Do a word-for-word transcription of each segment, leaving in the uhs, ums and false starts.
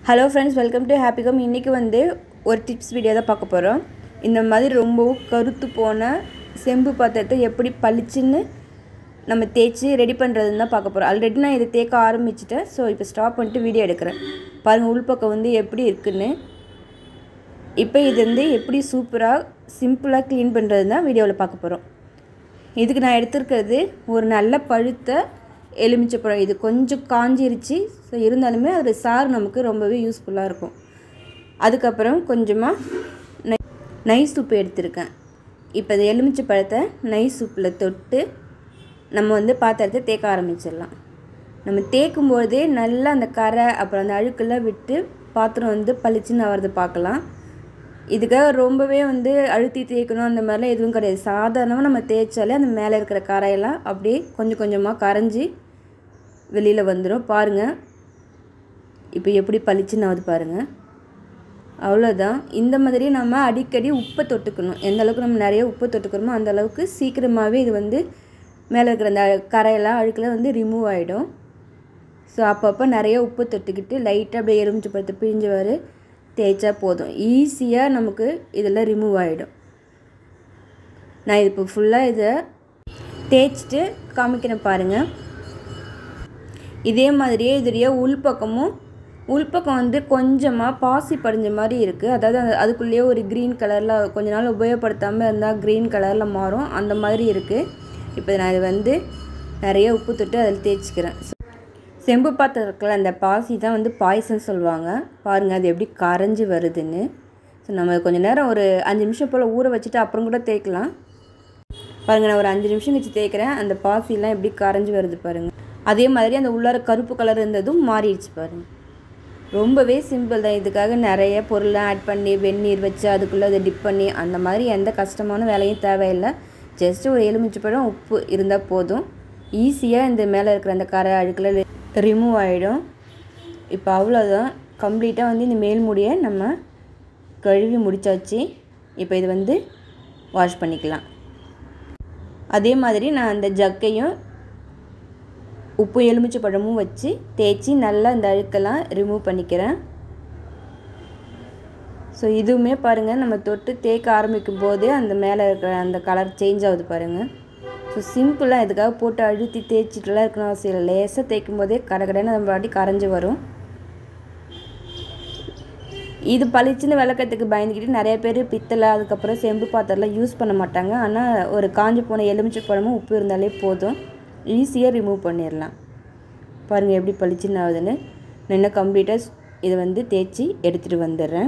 Hello friends, welcome to happy come. இன்றைக்கி வந்து ஒரு டிப்ஸ் வீடியோ தான் பார்க்க போகிறோம். இந்த மாதிரி ரொம்பவும் கருத்து போன செம்பு பாத்திரத்தை எப்படி பளிச்சுன்னு நம்ம தேய்ச்சி ரெடி பண்ணுறதுன்னு தான் பார்க்க போகிறோம். ஆல்ரெடி நான் இதை தேய்க்க ஆரம்பிச்சிட்டேன். ஸோ இப்போ ஸ்டாப் பண்ணிட்டு வீடியோ எடுக்கிறேன். பாருங்கள் உள்பக்கம் வந்து எப்படி இருக்குன்னு. இப்போ இது வந்து எப்படி சூப்பராக சிம்பிளாக க்ளீன் பண்ணுறது தான் வீடியோவில் பார்க்க போகிறோம். இதுக்கு நான் எடுத்துருக்கிறது ஒரு நல்ல பழுத்த எலுமிச்சைப்பழம். இது கொஞ்சம் காஞ்சிருச்சு. ஸோ இருந்தாலுமே அதில் சாறு நமக்கு ரொம்பவே யூஸ்ஃபுல்லாக இருக்கும். அதுக்கப்புறம் கொஞ்சமாக நை நைஸ் உப்பு எடுத்திருக்கேன். இப்போ இந்த எலுமிச்சை பழத்தை நைஸ் உப்பில் தொட்டு நம்ம வந்து பாத்திரத்தை தேய்க்க ஆரம்பிச்சிடலாம். நம்ம தேய்க்கும்போதே நல்லா அந்த கரை அப்புறம் அந்த அழுக்கெல்லாம் விட்டு பாத்திரம் வந்து பளிச்சுன்னு ஆகிறது பார்க்கலாம். இதுக்காக ரொம்பவே வந்து அழுத்தி தேய்க்கணும் அந்த மாதிரிலாம் எதுவும் கிடையாது. சாதாரணமாக நம்ம தேய்ச்சாலே அந்த மேலே இருக்கிற கரையெல்லாம் அப்படியே கொஞ்சம் கொஞ்சமாக கரைஞ்சி வெளியில் வந்துடும். பாருங்கள் இப்போ எப்படி பளிச்சுன்னு ஆகுது பாருங்கள். அவ்வளோதான். இந்த மாதிரி நம்ம அடிக்கடி உப்பை தொட்டுக்கணும். எந்த அளவுக்கு நம்ம நிறைய உப்பை தொட்டுக்கிறோமோ அந்த அளவுக்கு சீக்கிரமாகவே இது வந்து மேலே இருக்கிற அந்த கரையெல்லாம் அழுக்கெல்லாம் வந்து ரிமூவ் ஆகிடும். ஸோ அப்பப்போ நிறைய உப்பு தொட்டுக்கிட்டு லைட்டாக அப்படியே எலுமிச்சை பழத்தை பிழிஞ்சவாறு தேய்ச்சா போதும். ஈஸியாக நமக்கு இதெல்லாம் ரிமூவ் ஆகிடும். நான் இது இப்போ ஃபுல்லாக இதை தேய்ச்சிட்டு காமிக்கிறேன் பாருங்கள். இதே மாதிரியே இதுடைய உள்பக்கமும் உள்பக்கம் வந்து கொஞ்சமாக பாசி படிஞ்ச மாதிரி இருக்குது. அதாவது அந்த அதுக்குள்ளேயே ஒரு க்ரீன் கலரில் கொஞ்ச நாள் உபயோகப்படுத்தாமல் இருந்தால் க்ரீன் கலரில் மாறும். அந்த மாதிரி இருக்குது. இப்போ நான் இது வந்து நிறைய உப்பு தொட்டு அதில் தேய்ச்சிக்கிறேன். செம்பு பாத்திரத்தில் அந்த பாசி தான் வந்து பாய்சன் சொல்லுவாங்க. பாருங்கள் அது எப்படி கரைஞ்சி வருதுன்னு. ஸோ நம்ம கொஞ்சம் நேரம் ஒரு அஞ்சு நிமிஷம் போல் ஊற வச்சுட்டு அப்புறம் கூட தேய்க்கலாம். பாருங்கள் நான் ஒரு அஞ்சு நிமிஷம் வச்சு தேய்க்கிறேன். அந்த பாசிலாம் எப்படி கரைஞ்சி வருது பாருங்கள். அதே மாதிரி அந்த உள்ளார கருப்பு கலர் இருந்ததும் மாறிடுச்சு பாருங்கள். ரொம்பவே சிம்பிள் தான். இதுக்காக நிறைய பொருள்லாம் ஆட் பண்ணி வெந்நீர் வச்சு அதுக்குள்ளே அதை டிப் பண்ணி அந்த மாதிரி எந்த கஷ்டமான வேலையும் தேவையில்லை. ஜஸ்ட்டு ஒரு எலுமிச்சை பழம் உப்பு இருந்தால் போதும். ஈஸியாக இந்த மேலே இருக்கிற அந்த கரை அழுக்கில் ரிமூவ் ஆகிடும். இப்போ அவ்வளோதான். கம்ப்ளீட்டாக வந்து இந்த மேல் முடியை நம்ம கழுவி முடித்தாச்சு. இப்போ இது வந்து வாஷ் பண்ணிக்கலாம். அதே மாதிரி நான் அந்த ஜக்கையும் உப்பு எலுமிச்சை பழமும் வச்சு தேய்ச்சி நல்லா இந்த அழுக்கெல்லாம் ரிமூவ் பண்ணிக்கிறேன். ஸோ இதுவுமே பாருங்கள் நம்ம தொட்டு தேய்க்க ஆரம்பிக்கும் போதே அந்த மேலே இருக்கிற அந்த கலர் சேஞ்ச் ஆகுது பாருங்கள். ஸோ சிம்பிளாக இதுக்காக போட்டு அழுத்தி தேய்ச்சிட்டுலாம் இருக்கணும் அவசியம் இல்லை. லேசாக தேய்க்கும் போதே கடை கடைன்னு நம்ம வாட்டி கரைஞ்சி வரும். இது பளிச்சுன்னு விளக்கத்துக்கு பயந்துக்கிட்டு நிறைய பேர் பித்தளை அதுக்கப்புறம் செம்பு பாத்திரம்லாம் யூஸ் பண்ண மாட்டாங்க. ஆனால் ஒரு காஞ்சி போன எலுமிச்சை பழமும் உப்பு இருந்தாலே போதும். ஈஸியாக ரிமூவ் பண்ணிடலாம். பாருங்கள் எப்படி பளிச்சுன்னு ஆகுதுன்னு. நான் இன்னும் கம்ப்ளீட்டாக இதை வந்து தேய்ச்சி எடுத்துகிட்டு வந்துடுறேன்.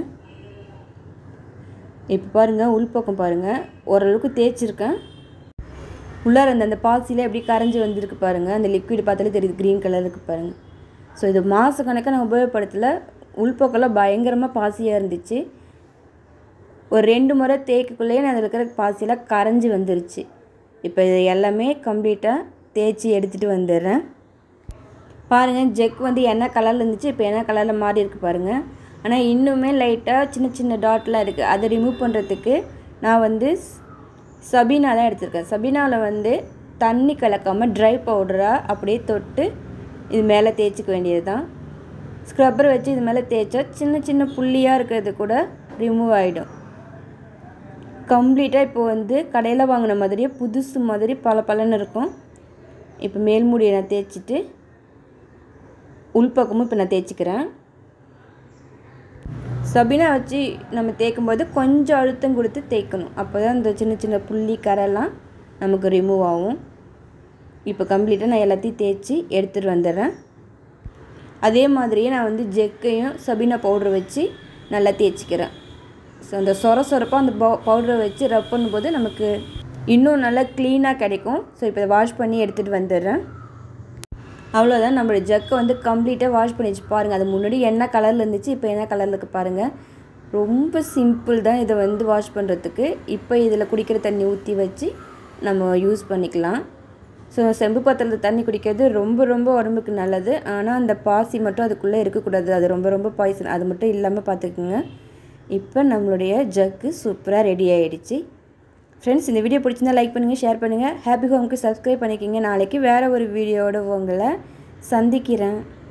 இப்போ பாருங்கள் உள்பக்கம் பாருங்கள் ஓரளவுக்கு தேய்ச்சிருக்கேன். உள்ளார அந்த அந்த பாசியில் எப்படி கரைஞ்சி வந்திருக்கு பாருங்கள். அந்த லிக்விட் பார்த்தாலே தெரியுது க்ரீன் கலருக்கு பாருங்கள். ஸோ இது மாத கணக்காக நான் உபயோகப்படுத்தலை. உள்பக்கம்லாம் பயங்கரமாக பாசியாக இருந்துச்சு. ஒரு ரெண்டு முறை தேய்க்குள்ளேயே நான் அதில் இருக்கிற பாசியெல்லாம் கரைஞ்சி வந்துருச்சு. இப்போ இது எல்லாமே கம்ப்ளீட்டாக தேய்ச்சி எடுத்துகிட்டு வந்துடுறேன். பாருங்கள் ஜெக் வந்து என்ன கலரில் இருந்துச்சு இப்போ என்ன கலரில் மாறி இருக்குது பாருங்கள். ஆனால் இன்னுமே லைட்டாக சின்ன சின்ன டாட்லாம் இருக்குது. அதை ரிமூவ் பண்ணுறதுக்கு நான் வந்து சபீனா தான் எடுத்திருக்கேன். சபீனாவில் வந்து தண்ணி கலக்காமல் ட்ரை பவுடராக அப்படியே தொட்டு இது மேலே தேய்ச்சிக்க வேண்டியது தான். ஸ்க்ரப்பர் வச்சு இது மேலே தேய்ச்சா சின்ன சின்ன புள்ளியாக இருக்கிறது கூட ரிமூவ் ஆகிடும். கம்ப்ளீட்டாக இப்போ வந்து கடையில் வாங்கின மாதிரியே புதுசு மாதிரி பல பலன்னு இருக்கும். இப்போ மேல்மூடியை நான் தேய்ச்சிட்டு உள்பக்கமும் இப்போ நான் தேய்ச்சிக்கிறேன். சபீனா வச்சு நம்ம தேய்க்கும்போது கொஞ்சம் அழுத்தம் கொடுத்து தேய்க்கணும். அப்போ தான் இந்த சின்ன சின்ன புள்ளி கரெல்லாம் நமக்கு ரிமூவ் ஆகும். இப்போ கம்ப்ளீட்டாக நான் எல்லாத்தையும் தேய்ச்சி எடுத்துகிட்டு வந்துடுறேன். அதே மாதிரியே நான் வந்து ஜெக்கையும் சபீனா பவுட்ரு வச்சு நல்லா தேய்ச்சிக்கிறேன். ஸோ அந்த சொர சொரப்பாக அந்த பவு பவுடரை வச்சு ரப் பண்ணும்போது நமக்கு இன்னும் நல்லா க்ளீனாக கிடைக்கும். ஸோ இப்போ வாஷ் பண்ணி எடுத்துகிட்டு வந்துடுறேன். அவ்வளோதான். நம்மளோட ஜக்கை வந்து கம்ப்ளீட்டாக வாஷ் பண்ணி வச்சு பாருங்கள். அது முன்னாடி என்ன கலரில் இருந்துச்சு இப்போ என்ன கலரில் இருக்குது பாருங்கள். ரொம்ப சிம்பிள் தான் இதை வந்து வாஷ் பண்ணுறதுக்கு. இப்போ இதில் குடிக்கிற தண்ணி ஊற்றி வச்சு நம்ம யூஸ் பண்ணிக்கலாம். ஸோ செம்பு பாத்திரத்தில் தண்ணி குடிக்கிறது ரொம்ப ரொம்ப உடம்புக்கு நல்லது. ஆனால் அந்த பாசி மட்டும் அதுக்குள்ளே இருக்கக்கூடாது. அது ரொம்ப ரொம்ப பாய்சன். அது மட்டும் இல்லாமல் பார்த்துக்குங்க. இப்போ நம்மளுடைய ஜக்கு சூப்பராக ரெடி ஆகிடுச்சு. ஃப்ரெண்ட்ஸ் இந்த வீடியோ பிடிச்சிருந்தா லைக் பண்ணுங்கள், ஷேர் பண்ணுங்கள். ஹாப்பி ஹோம்க்கு சப்ஸ்கிரைப் பண்ணிக்கிங்க. நாளைக்கு வேறு ஒரு வீடியோவோட உங்களை சந்திக்கிறேன்.